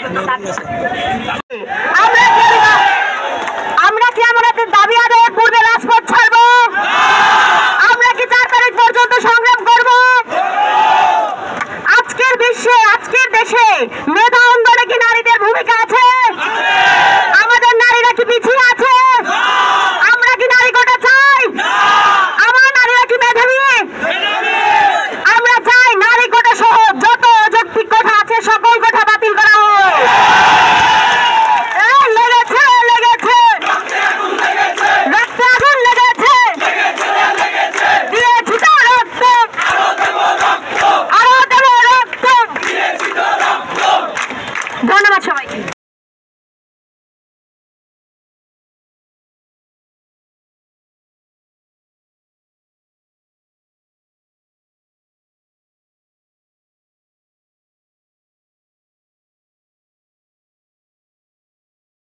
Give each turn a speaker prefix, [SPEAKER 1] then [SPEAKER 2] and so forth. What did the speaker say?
[SPEAKER 1] আমরা কি আমাদের দাবি আদায়ের পূর্বে রাজপথ ছাড়বো? আমরা কি 4 তারিখ পর্যন্ত সংগ্রাম করব? আজকের বিশ্বে, আজকের দেশে মেধা অন্দরে কি নারীদের ভূমিকা আছে? আমাদের নারীরা কি পিছিয়ে আছে? আমরা কি নারী কোটা চাই? আমার নারীরা কি মেধাবী? আমরা চাই নারী কোটা সহ যত অযৌক্তিক কথা আছে সকল কথা বাতিল করা হোক। লেগেছে লেগেছে রক্তে আগুন লেগেছে, দিয়েছি তো রক্ত, আরো দেব রক্ত। ধন্যবাদ সবাইকে।